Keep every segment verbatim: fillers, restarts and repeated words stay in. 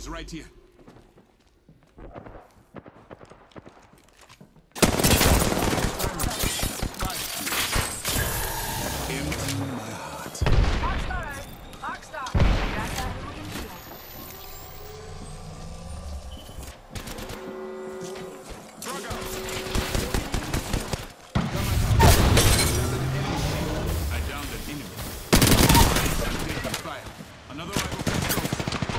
Shields right here. Empty my heart. Rockstar out! Rockstar! That's that hooligan field. Drug out. I downed an enemy. I'm taking fire. Another rival controls.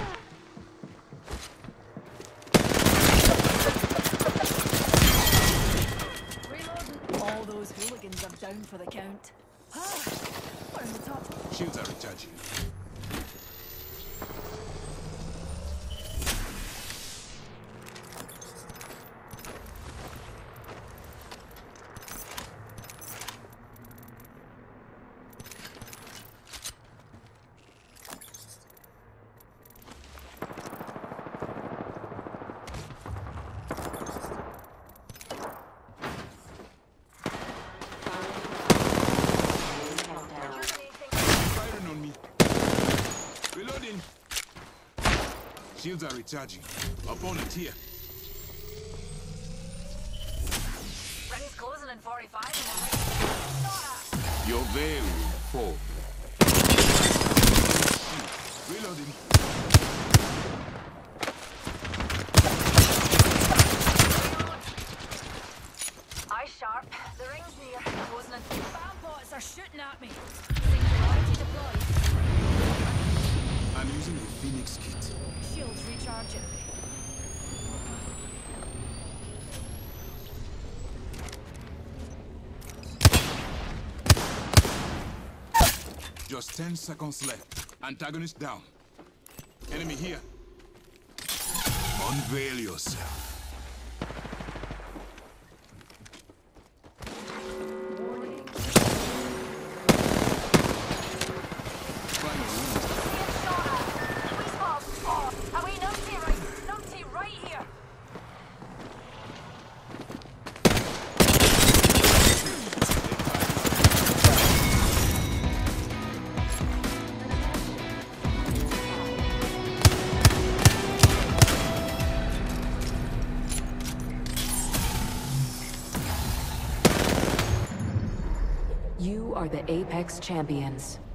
Reloading. All those hooligans are down for the count. Ah, we're on the top. Shields are recharging. Firing on me. Reloading. Shields are recharging. Opponent here. Ring's closing in forty-five. And we're Your veil will fall. Reloading. Eye sharp. The ring's near. Closing in. Spam bots are shooting at me. Singularity deployed. I'm using the Phoenix kit. Shields recharging. Just ten seconds left. Antagonist down. Enemy here. Unveil yourself. Final wound. We spot. Oh, are we numpty right? Numpty right here. You are the Apex Champions.